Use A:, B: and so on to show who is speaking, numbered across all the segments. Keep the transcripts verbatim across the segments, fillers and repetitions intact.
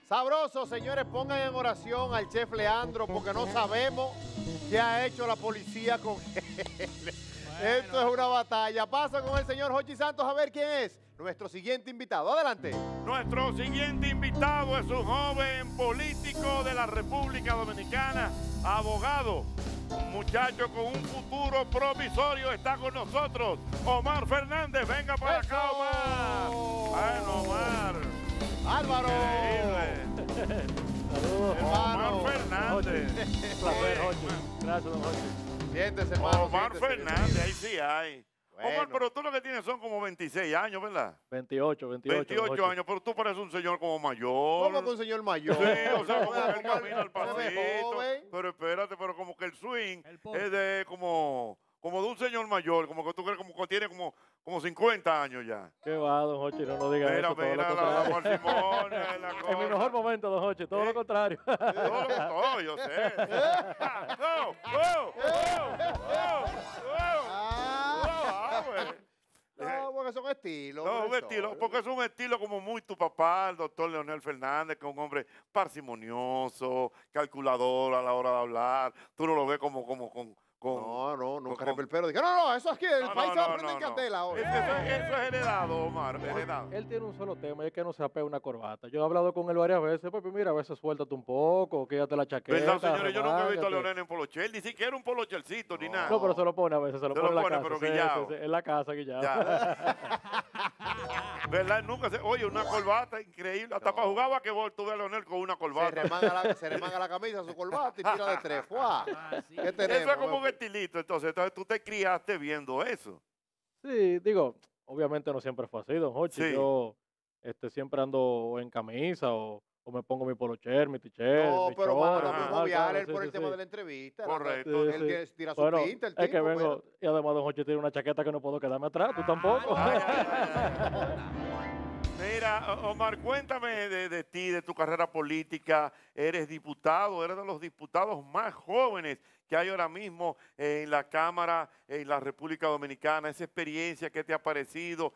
A: Sabroso, señores, pongan en oración al chef Leandro porque no sabemos qué ha hecho la policía con él. Bueno. Esto es una batalla. Pasa con el señor Jochi Santos a ver quién es nuestro siguiente invitado. Adelante.
B: Nuestro siguiente invitado es un joven político de la República Dominicana, abogado, un muchacho con un futuro provisorio. Está con nosotros, Omar Fernández. Venga para
A: ¡Eso!
B: acá, Omar. Bueno, Omar.
A: Álvaro.
B: Increíble.
C: Saludos,
B: Omar Fernández.
C: Un placer, Jochi. Gracias, don Jochi.
A: Siéntese, hermano.
B: Omar
A: siéntese,
B: Fernández, ahí sí hay.
A: Bueno.
B: Omar, pero tú lo que tienes son como veintiséis años, ¿verdad?
C: veintiocho, veintiocho.
B: veintiocho años, pero tú pareces un señor como mayor.
A: ¿Cómo que un señor mayor?
B: Sí, o sea, como que él camina al
A: Se ve
B: pasito.
A: joven.
B: Pero espérate, pero como que el swing es de como, como de un señor mayor, como que tú crees como que tiene como, como cincuenta años ya.
C: Qué va, don Jochi, no nos diga
B: Mira,
C: eso. todo
B: mira,
C: lo
B: la
C: contrario.
B: parsimonia, la cosa.
C: En mi mejor momento, don Jochi, todo
B: ¿Eh?
C: lo contrario.
B: Todo lo que todo, yo sé. ¡Oh! ¡Oh! ¡Oh! ¡Oh! ¡Oh!
A: Ah,
B: ¡Oh! güey.
A: no, porque son estilos.
B: No, un
A: profesor.
B: estilo, porque es un estilo como muy tu papá, el doctor Leonel Fernández, que es un hombre parsimonioso, calculador a la hora de hablar. Tú no lo ves como, como con... con
A: No, no, nunca
B: con-
A: rompe el pelo. Dije, no, no, eso aquí, el
B: No,
A: país
B: no,
A: se va a
B: no,
A: prender
B: no,
A: en
B: no.
A: candela
B: Eso,
A: ahora.
B: eso- eso es heredado, Omar, heredado.
C: Él tiene un solo tema y es que no se apega una corbata. Yo he hablado con él varias veces, pues mira, a veces suéltate un poco, quédate la chaqueta.
B: ¿Verdad, señores? Yo nunca he visto a
C: remángate.
B: Leonel en polochel, ni siquiera un polochelcito, ni nada.
C: No, pero se lo pone a veces, se lo
B: Se
C: pone
B: lo
C: en la
B: pone,
C: casa.
B: pero
C: sí,
B: guillao.
C: sí, sí, en la casa, guillado.
B: Ya. ¿Verdad? Nunca se... Oye, una corbata increíble. Hasta
A: No.
B: para jugar basquetbol tuve a Leonel con una
A: Se
B: corbata.
A: remanga, la, se remanga la camisa, su corbata y tira de tres. ¡Fua! ¿Qué tenemos?
B: Eso es como un estilito. Entonces, entonces tú te criaste viendo eso.
C: Sí, digo, obviamente no siempre fue así, don Jochi.
B: Sí.
C: Yo este, siempre ando en camisa o, o me pongo mi polocher, mi t-shirt,
A: No,
C: mi
A: pero
C: short,
A: mano,
B: Ajá.
A: muy
C: normal,
A: jovial
C: claro,
A: él
C: sí,
A: por
C: sí,
A: el tema
C: sí.
A: de la entrevista.
B: Correcto.
C: Sí,
A: Él
C: sí.
A: que tira su
C: Bueno,
A: pinta, el
C: es que
A: tipo,
C: vengo,
A: pero-
C: y además don Jochi tiene una chaqueta que no puedo quedarme atrás, tú tampoco.
B: Ay, ay, ay, ay. Mira, O- Omar, cuéntame de, de ti, de tu carrera política. Eres diputado, eres de los diputados más jóvenes que hay ahora mismo en la Cámara en la República Dominicana. Esa experiencia, ¿qué te ha parecido?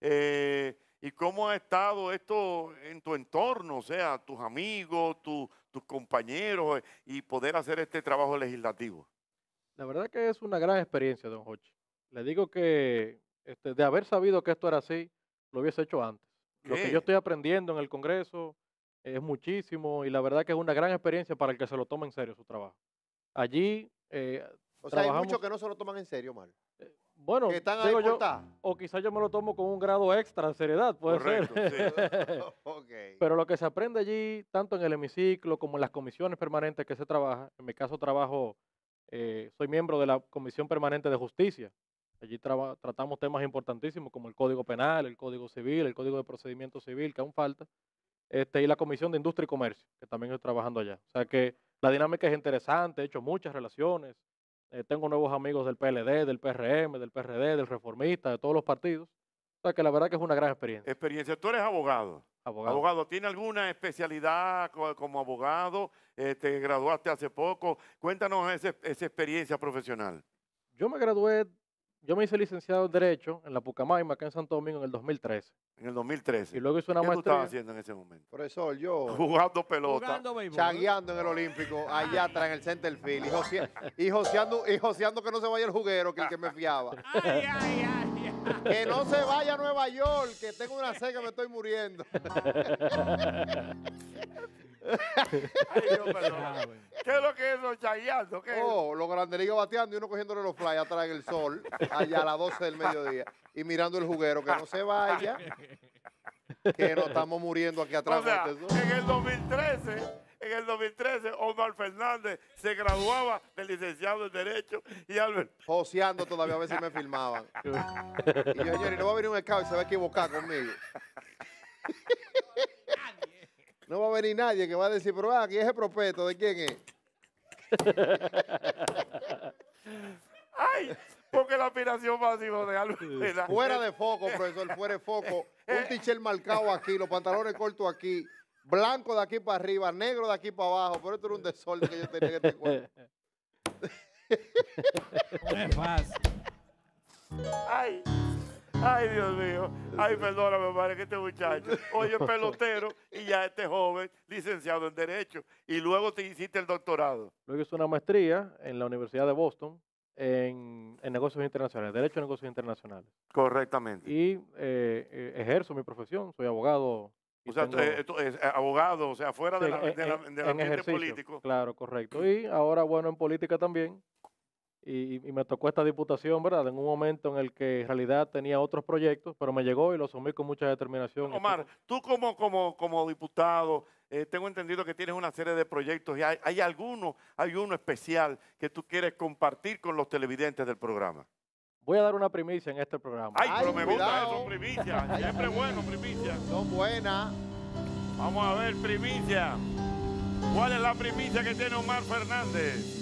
B: Eh, ¿Y cómo ha estado esto en tu entorno? O sea, tus amigos, tu- tus compañeros, eh, y poder hacer este trabajo legislativo.
C: La verdad que es una gran experiencia, don Jochi. Le digo que este, de haber sabido que esto era así, lo hubiese hecho antes. Lo
B: ¿Qué?
C: que yo estoy aprendiendo en el Congreso es muchísimo y la verdad que es una gran experiencia para el que se lo toma en serio su trabajo. Allí eh,
A: O sea, hay
C: trabajamos-
A: muchos que no se lo toman en serio, mal.
C: Bueno,
A: Que están ahí
C: digo
A: por
C: yo,
A: estar.
C: o quizás yo me lo tomo con un grado extra de seriedad, puede
B: Correcto,
C: ser.
A: Ok.
C: Pero lo que se aprende allí, tanto en el hemiciclo como en las comisiones permanentes que se trabaja, en mi caso trabajo, eh, soy miembro de la Comisión Permanente de Justicia. Allí traba- tratamos temas importantísimos como el Código Penal, el Código Civil, el Código de Procedimiento Civil, que aún falta, este, y la Comisión de Industria y Comercio, que también estoy trabajando allá. O sea que la dinámica es interesante, he hecho muchas relaciones, eh, tengo nuevos amigos del P L D, del P R M, del P R D, del Reformista, de todos los partidos. O sea que la verdad que es una gran experiencia.
B: Experiencia. Tú eres abogado.
C: Abogado.
B: Abogado, ¿tiene alguna especialidad co- como abogado? Eh, ¿Te graduaste hace poco? Cuéntanos ese- esa experiencia profesional.
C: Yo me gradué, yo me hice licenciado en Derecho en la Pucamaima, acá en Santo Domingo, en el dos mil trece.
B: En el dos mil trece.
C: Y luego hice una
B: ¿Qué tú estabas
C: maestría.
B: haciendo en ese momento?
A: Profesor, yo
B: Jugando pelota.
D: Jugando béisbol.
A: chagueando en el Olímpico, allá atrás en el center field, y, josea- y joseando, y joseando que no se vaya el juguero, que el que me fiaba.
D: Ay, ay, ay, ay.
A: Que no se vaya a Nueva York, que tengo una seca, me estoy muriendo.
B: Ay, Dios, perdón.
D: Ah, bueno.
B: ¿Qué es lo que es eso, chagueando? ¿Qué es?
A: Oh, los grandes ligas bateando y uno cogiéndole los fly atrás en el sol, allá a las doce del mediodía, y mirando el juguero, que no se vaya, que nos estamos muriendo aquí atrás.
B: O sea,
A: con este sol.
B: en el dos mil trece, en el dos mil trece, Omar Fernández se graduaba de licenciado en Derecho y Albert.
A: Joseando todavía, a veces me filmaban. Y yo, señor, y no va a venir un scout y se va a equivocar conmigo. No va a venir nadie que va a decir, pero ah, aquí es el propeto, ¿de quién es?
B: ¡Ay! Porque la aspiración máxima de Albert era-
A: Fuera de foco, profesor, fuera de foco. Un t-shirt marcado aquí, los pantalones cortos aquí, blanco de aquí para arriba, negro de aquí para abajo. Pero esto era un desorden que yo tenía en este cuerpo.
D: No es fácil.
B: ¡Ay! Ay, Dios mío. Ay, perdóname, madre, que este muchacho. Oye, pelotero y ya este joven licenciado en Derecho. Y luego te hiciste el doctorado.
C: Luego hice una maestría en la Universidad de Boston en, en negocios internacionales, Derecho a negocios internacionales.
B: Correctamente.
C: Y eh, eh, ejerzo mi profesión, soy abogado.
B: O sea,
C: tengo,
B: tú, eh, tú, eh, abogado, o sea, fuera
C: sí,
B: de la,
C: en,
B: de la,
C: en,
B: del
C: en
B: ambiente
C: ejercicio,
B: político.
C: claro, correcto. Y ahora, bueno, en política también. Y, y me tocó esta diputación, ¿verdad? En un momento en el que en realidad tenía otros proyectos, pero me llegó y lo asumí con mucha determinación.
B: Omar, tú como, como, como diputado, eh, tengo entendido que tienes una serie de proyectos y hay, hay alguno, hay uno especial que tú quieres compartir con los televidentes del programa.
C: Voy a dar una primicia en este programa.
B: Ay,
A: Ay,
B: pero me
A: cuidado.
B: gusta eso, primicia. Siempre bueno, primicia.
A: Son buenas.
B: Vamos a ver, primicia. ¿Cuál es la primicia que tiene Omar Fernández?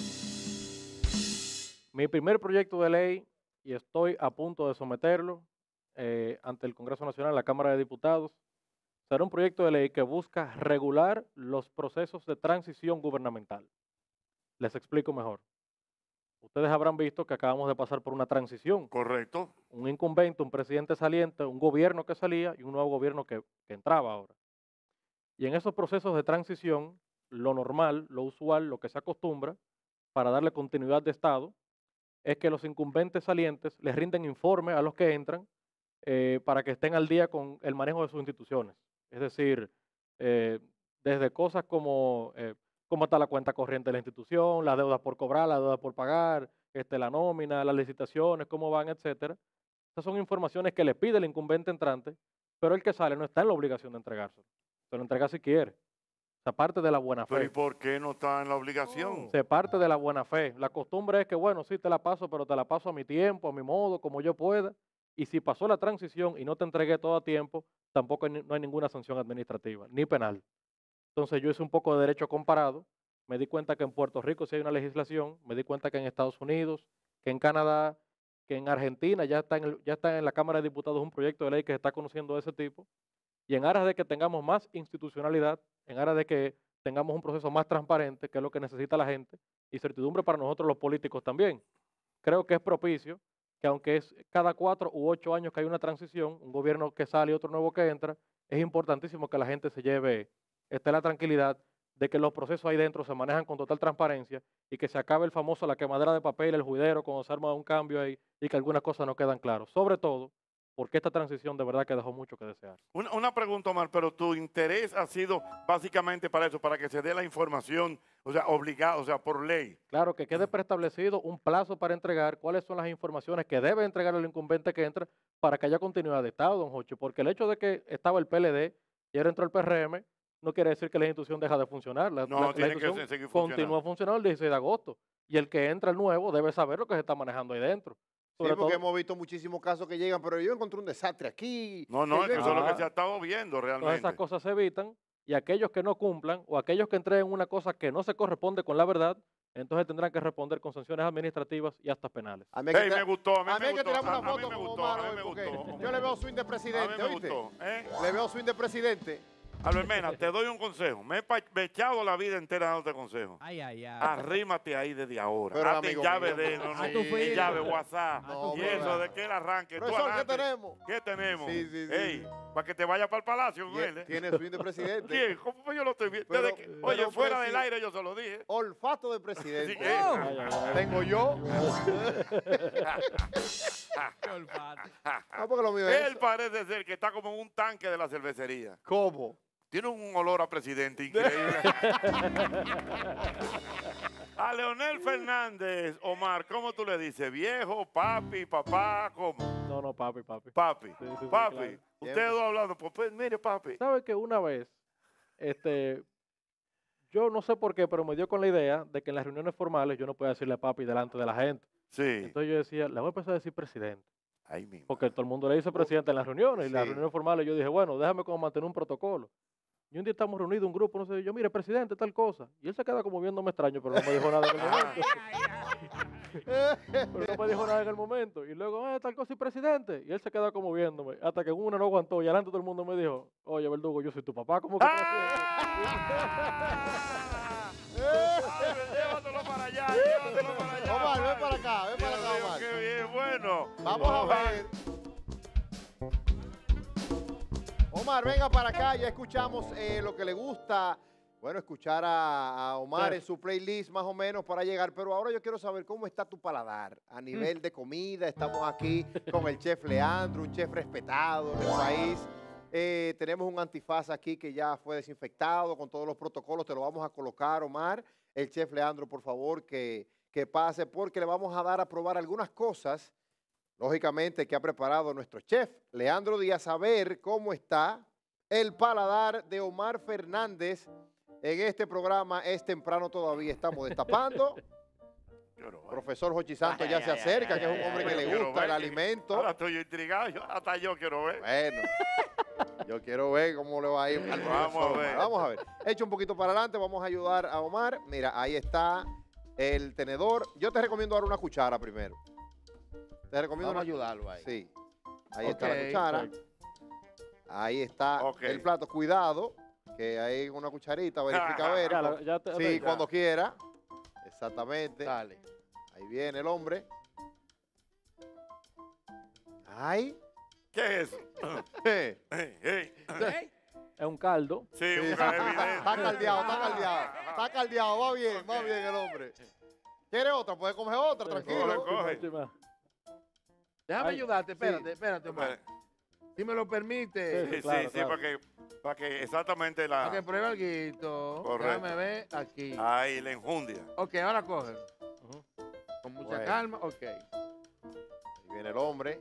C: Mi primer proyecto de ley, y estoy a punto de someterlo eh, ante el Congreso Nacional, la Cámara de Diputados, será un proyecto de ley que busca regular los procesos de transición gubernamental. Les explico mejor. Ustedes habrán visto que acabamos de pasar por una transición.
B: Correcto.
C: Un incumbente, un presidente saliente, un gobierno que salía y un nuevo gobierno que, que entraba ahora. Y en esos procesos de transición, lo normal, lo usual, lo que se acostumbra para darle continuidad de Estado, es que los incumbentes salientes les rinden informe a los que entran eh, para que estén al día con el manejo de sus instituciones. Es decir, eh, desde cosas como eh, cómo está la cuenta corriente de la institución, las deudas por cobrar, las deudas por pagar, este, la nómina, las licitaciones, cómo van, etcétera. Esas son informaciones que le pide el incumbente entrante, pero el que sale no está en la obligación de entregárselo. Se lo entrega si quiere. O sea, parte de la buena fe.
B: Pero ¿y por qué no está en la obligación?
C: Se parte de la buena fe. La costumbre es que, bueno, sí te la paso, pero te la paso a mi tiempo, a mi modo, como yo pueda. Y si pasó la transición y no te entregué todo a tiempo, tampoco hay, no hay ninguna sanción administrativa, ni penal. Entonces yo hice un poco de derecho comparado. Me di cuenta que en Puerto Rico sí hay una legislación. Me di cuenta que en Estados Unidos, que en Canadá, que en Argentina ya está en, el, ya está en la Cámara de Diputados un proyecto de ley que se está conociendo de ese tipo. Y en aras de que tengamos más institucionalidad, en aras de que tengamos un proceso más transparente, que es lo que necesita la gente, y certidumbre para nosotros los políticos también. Creo que es propicio que aunque es cada cuatro u ocho años que hay una transición, un gobierno que sale y otro nuevo que entra, es importantísimo que la gente se lleve esté la tranquilidad de que los procesos ahí dentro se manejan con total transparencia y que se acabe el famoso la quemadera de papel, el juidero, cuando se arma un cambio ahí y que algunas cosas no quedan claras. Sobre todo, porque esta transición de verdad que dejó mucho que desear.
B: Una, una pregunta, Omar, pero tu interés ha sido básicamente para eso, para que se dé la información, o sea, obligado, o sea, por ley.
C: Claro, que quede preestablecido un plazo para entregar cuáles son las informaciones que debe entregar el incumbente que entra para que haya continuidad de Estado, don Jochi, porque el hecho de que estaba el P L D y ahora entró el P R M, no quiere decir que la institución deja de funcionar. La,
B: No,
C: la, la
B: tiene
C: institución
B: que seguir funcionando.
C: continúa funcionando el dieciséis de agosto. Y el que entra el nuevo debe saber lo que se está manejando ahí dentro.
A: Sí,
C: Sobre
A: porque
C: todo,
A: hemos visto muchísimos casos que llegan, pero yo encontré un desastre aquí.
B: No, no, es que
A: que
B: eso es lo que
C: Ah.
B: se ha estado viendo
C: todas
B: realmente.
C: esas cosas se evitan y aquellos que no cumplan o aquellos que entreguen una cosa que no se corresponde con la verdad, entonces tendrán que responder con sanciones administrativas y hasta penales.
A: A mí hay que
B: Hey,
A: tra-
B: me gustó, a mí
A: a mí
B: me
A: hay que
B: gustó,
A: tirarme
B: a-
A: una
B: a mí
A: foto
B: me
A: con
B: gustó,
A: Omar
B: a mí
A: hoy,
B: me
A: porque
B: gustó.
A: yo le veo swing de
B: A mí
A: presidente,
B: me
A: ¿oíste?
B: gustó, ¿eh?
A: Le veo swing de presidente.
B: Albert Mena, te doy un consejo. Me he, pa- me he echado la vida entera dándote consejos.
D: Ay, ay, ay.
B: Arrímate ahí desde ahora.
A: Pero,
B: Hazte
A: amigo
B: llave
A: mío,
B: de,
A: no,
B: no, no,
D: a tu
B: en
D: firma.
B: llave WhatsApp.
A: No,
B: y
A: pero-
B: eso de que él arranque. Tú
A: Profesor, ¿qué
B: arranque.
A: tenemos?
B: ¿Qué tenemos?
A: Sí, sí, sí,
B: Ey,
A: sí.
B: para que te vaya para el palacio con
A: Tie-
B: él. ¿eh?
A: Tiene swing de presidente.
B: ¿Quién? ¿Cómo yo lo estoy viendo?
A: Pero-
B: Desde que- oye,
A: pero
B: fuera
A: presi-
B: del aire yo se lo dije.
A: Olfato de
B: Sí,
A: presidente.
B: eh.
D: Oh.
C: Ay, ay, ay.
A: Tengo yo.
D: Qué olfato.
A: Ah, porque lo mío es.
B: Él parece ser que está como en un tanque de la cervecería.
A: ¿Cómo?
B: Tiene un olor a presidente increíble. A Leonel Fernández, Omar, ¿cómo tú le dices? ¿Viejo, papi, papá? ¿Cómo?
C: No, no, papi, papi.
B: Papi.
C: Sí, sí, sí,
B: papi.
C: claro.
B: Ustedes dos hablando. Pues, pues, mire, papi.
C: ¿Sabe que una vez, este, yo no sé por qué, pero me dio con la idea de que en las reuniones formales yo no podía decirle papi delante de la gente.
B: Sí.
C: Entonces yo decía, le voy a empezar a decir presidente.
B: Ahí mismo.
C: Porque todo el mundo le dice presidente en las reuniones. Y en las
A: Sí.
C: reuniones formales yo dije, bueno, déjame como mantener un protocolo. Y un día estamos reunidos, un grupo, no sé, yo, mire, presidente, tal cosa. Y él se queda como viéndome extraño, pero no me dijo nada en el momento. Pero no me dijo nada en el momento. Y luego, eh, tal cosa y presidente. Y él se queda como viéndome. Hasta que en una no aguantó. Y adelante todo el mundo me dijo, oye, Verdugo, yo soy tu papá. ¿Cómo que tú
B: ¡Ah! Ay, llévatelo para allá, llévatelo para allá.
A: Omar, ven para acá, ven para
B: Dios
A: acá,
B: mío,
A: Omar.
B: qué bien, bueno.
A: Vamos a
B: Omar,
A: ver. Omar, venga para acá, ya escuchamos eh, lo que le gusta. Bueno, escuchar a, a Omar
C: Sí.
A: en su playlist más o menos para llegar, pero ahora yo quiero saber cómo está tu paladar a nivel de comida. Estamos aquí con el chef Leandro, un chef respetado en el país. Eh, tenemos un antifaz aquí que ya fue desinfectado con todos los protocolos. Te lo vamos a colocar, Omar. El chef Leandro, por favor, que, que pase porque le vamos a dar a probar algunas cosas, lógicamente, que ha preparado nuestro chef Leandro Díaz. A ver cómo está el paladar de Omar Fernández. En este programa es temprano todavía, estamos destapando. Profesor Jochi Santos ya se acerca, que es un hombre que le gusta el alimento.
B: Ahora estoy intrigado, yo- hasta yo quiero ver.
A: Bueno, yo quiero ver cómo le va a ir al
B: Vamos
A: profesor
B: a
A: Omar.
B: ver.
A: Vamos a ver. Echa un poquito para adelante, vamos a ayudar a Omar. Mira, ahí está el tenedor. Yo te recomiendo dar una cuchara primero. Te recomiendo
D: Vamos a
A: una...
D: ayudarlo ahí.
A: Sí. Ahí está la
D: Ok,
A: cuchara. Ahí está
B: Ok.
A: el plato. Cuidado, que hay una cucharita, verifica a ver.
C: Ya, la- ya te-
A: Sí,
C: ya.
A: cuando quiera. Exactamente.
D: Dale.
A: Ahí viene el hombre. Ay.
B: ¿Qué es eso?
A: Sí,
B: Ey, ey.
C: Es un caldo.
B: Sí,
A: sí,
B: un
A: sí.
B: evidente.
A: Está caldeado, está caldeado. Está caldeado, va bien, va bien el hombre. ¿Quiere otra? Puede coger otra, tranquilo.
B: Coge, coge.
C: Última.
D: Déjame
C: Ay,
D: ayudarte, espérate, espérate, Omar. Si me lo permite.
B: Sí, sí,
C: claro,
B: sí,
C: claro.
B: para que, para que exactamente la...
D: Para que pruebe algo.
B: Correcto.
D: Déjame ver aquí.
B: Ahí, la enjundia.
D: Ok, ahora coge.
C: Ujú.
D: Con mucha
A: Bueno.
D: calma. Ok.
A: Ahí viene el hombre.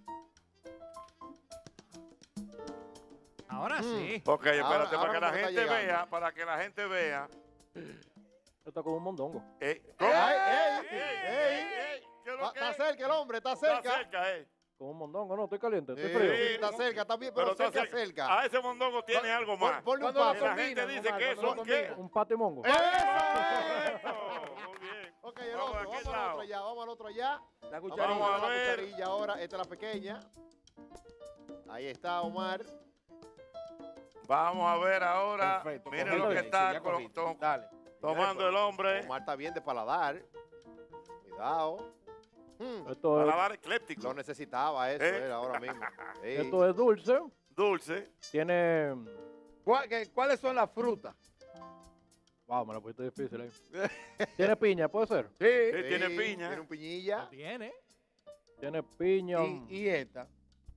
E: Ahora
A: Mm.
E: sí.
B: Ok, espérate,
A: Ahora-
B: para
A: ahora
B: que la
A: mismo está
B: gente
A: llegando.
B: vea, para que la gente vea.
C: Esto está como un mondongo.
B: Eh, ¿Cómo?
A: Ay, ey,
B: Ey,
A: ey.
B: ey, ey, ¿qué es lo
A: Va-
B: que
A: Está
B: es?
A: cerca el hombre, está
B: Está
A: cerca.
B: cerca, eh.
C: Como un mondongo, no, estoy caliente, estoy
A: Sí,
C: frío.
A: está cerca, está bien, pero,
B: está
A: cerca, cerca.
B: Ah, ese mondongo tiene algo
A: Pon-
B: más.
A: Ponle un
D: ¿Cuándo lo
B: Y
A: paso.
B: la
D: combinan,
B: gente dice
D: Omar?
B: que
D: ¿Cuándo
B: son
D: lo
B: qué.
D: combinan?
C: Un patimongo.
A: ¡Eso!
B: Eso, muy bien.
A: Ok, el
B: Vamos
A: otro,
B: de aquel
A: vamos al
B: lado.
A: otro allá, vamos al otro allá.
D: La
A: Vamos
D: cucharilla.
B: a
A: a la
B: ver.
A: cucharilla ahora, esta es la pequeña. Ahí está Omar.
B: Vamos a ver ahora.
D: Perfecto.
B: Miren
D: cogiste
B: lo que
D: ahí, sí,
B: está
D: ya
B: con-
D: cogiste.
B: to-
D: Dale.
B: tomando el hombre.
A: Omar está bien de paladar. Cuidado. Hmm,
C: Esto es,
B: Paladar ecléptico.
A: Lo necesitaba eso,
B: Eh.
A: él, ahora mismo. Sí.
C: esto es dulce.
B: Dulce.
C: Tiene.
D: ¿Cuál- qué- ¿Cuáles son las frutas?
C: Wow, me la pusiste difícil ahí. Tiene piña, ¿puede ser?
D: Sí.
B: Sí,
A: Sí,
B: tiene piña.
A: Tiene un piñilla.
E: Tiene.
C: Tiene piña.
D: Y, y esta.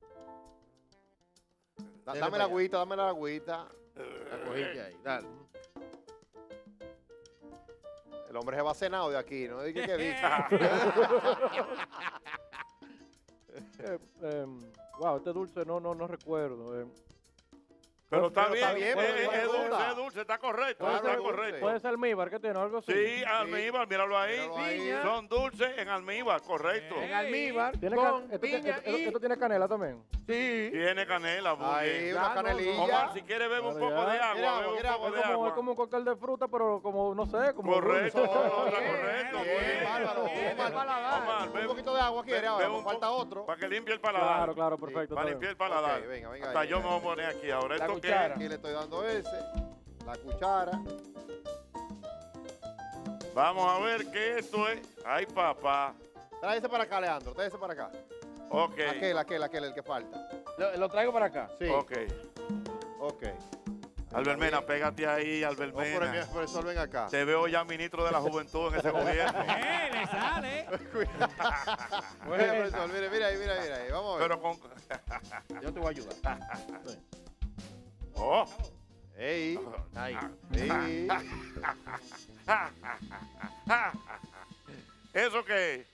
A: Da-
D: Dele
A: dame
D: para
A: la
D: allá.
A: agüita, dame la agüita.
D: La cogiste ahí. Dale.
A: El hombre se va cenado de aquí, ¿no? Dije que dice.
C: Eh, em, wow, este dulce no, no, no recuerdo. em.
B: Pero está
A: Pero
B: bien.
A: está bien,
B: eh,
A: pero
B: eh,
A: igual
B: es
A: fruta.
B: dulce, es dulce, está correcto.
A: Claro,
B: está
A: es dulce.
B: correcto.
C: Puede ser almíbar, ¿qué tiene? ¿Algo así?
B: Sí, almíbar, míralo ahí.
A: Míralo ahí.
D: Piña.
B: Son dulces en almíbar, correcto.
D: En almíbar.
C: ¿Tiene
D: Con
C: can- esto,
D: piña
C: esto-
D: y.
C: esto tiene canela también.
D: Sí.
B: Tiene canela, muy
A: Ahí,
B: bien.
A: una
D: Ya, no, no.
A: canelilla.
B: Omar, si quieres bebe un
C: Claro,
B: poco
C: ya.
B: de agua,
A: Quiere agua,
B: bebe un
A: quiere
B: poco
A: agua,
B: de
C: Es como,
B: agua.
C: es como un cóctel de fruta, pero como, no sé, como
B: Correcto,
C: dulce.
B: está
D: Bien,
B: correcto.
A: Bien,
B: muy bien.
A: bárbaro.
D: Bien,
A: Omar,
D: paladar.
B: Omar,
A: un
B: bebe-
A: poquito de agua quiere
B: bebe
A: ahora,
B: un
A: nos falta
B: poco-
A: otro.
B: Para que limpie el paladar.
C: Claro, claro, perfecto.
B: Para
C: está
B: limpiar
C: bien.
B: el paladar.
A: Ok, venga, venga
B: Hasta
A: ahí,
B: yo me
A: venga.
B: voy a poner aquí ahora.
D: La
B: ¿Esto qué
D: cuchara.
B: es?
A: Aquí le estoy dando ese. La cuchara.
B: Vamos a ver qué esto es. Ay, papá.
A: Trae ese para acá, Leandro. Trae ese para acá.
B: Ok.
A: Aquel, aquel, aquel, el que falta.
D: Lo, lo traigo para acá.
A: Sí.
B: Ok.
A: Ok.
B: Albermena, pégate ahí,
A: No, por el
B: Albermena.
A: profesor, ven acá.
B: Te veo ya ministro de la juventud en ese gobierno.
E: ¡Eh, le sale!
A: Bueno, profesor, mire, mira ahí, mira ahí, mira ahí. Vamos a ver.
B: Pero con...
D: Yo te voy a ayudar.
B: Oh.
A: Ey.
D: Ahí.
A: Sí.
B: ¿Eso qué es?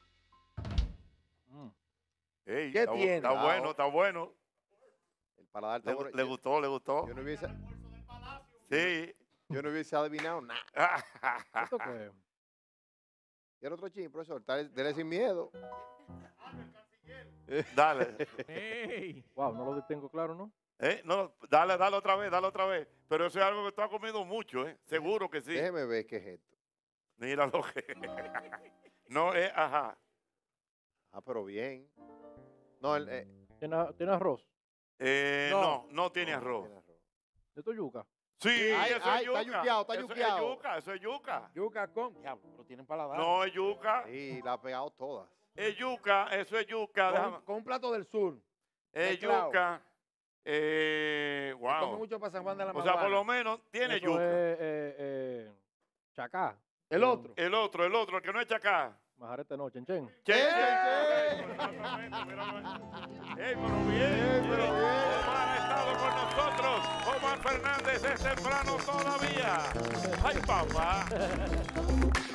C: Mm.
B: Ey,
D: ¿Qué
B: está, bu-
D: tiene?
B: está bueno, está bueno.
A: El paladar está
B: Le,
A: bueno.
B: le
A: Yo-
B: gustó, le gustó.
A: Yo no hubiese,
B: Sí.
A: yo no hubiese adivinado nada.
C: ¿Esto qué es?
A: ¿Quiere otro chin, profesor? Dale, dele sin miedo.
B: Dale.
E: ¡Ey!
C: Wow, no lo distingo claro, ¿no?
B: Eh, No, dale, dale otra vez, dale otra vez. Pero eso es algo que tú has comido mucho, ¿eh? Seguro que sí.
A: Déjeme ver qué es esto.
B: Mira lo que no es, ajá.
A: Ah, pero bien. No, el, eh,
C: ¿Tiene, tiene arroz?
B: Eh,
D: No.
B: no, no tiene arroz.
A: tiene arroz.
C: ¿Esto es yuca?
B: Sí,
A: Ay,
B: eso
A: ay,
B: es yuca.
A: está yuqueado, está
B: Eso
A: yuqueado.
B: es yuca, eso es yuca.
D: Yuca con. Diablo, pero tienen paladar.
B: No es yuca.
A: Sí, la ha pegado todas.
B: Es yuca, eso es yuca. déjame-
D: Con, con un plato del sur.
B: Es
D: mezclado.
B: yuca. Eh,
D: Come
B: wow.
D: mucho para San Juan de la
B: O sea, por
D: Maguana.
B: lo menos tiene
C: Eso
B: yuca.
C: es eh, eh, chacá.
D: El otro.
B: El otro, el otro, el que no es chacá.
C: Majarete no, chen chen.
B: Che,
A: ¡Eh,
B: che,
A: che!
B: exactamente, míralo ahí. Ey, pero bien,
A: Ey, pero
B: bien.
A: bien.
B: Omar ha estado con nosotros. Omar Fernández es temprano todavía. Ay, papá.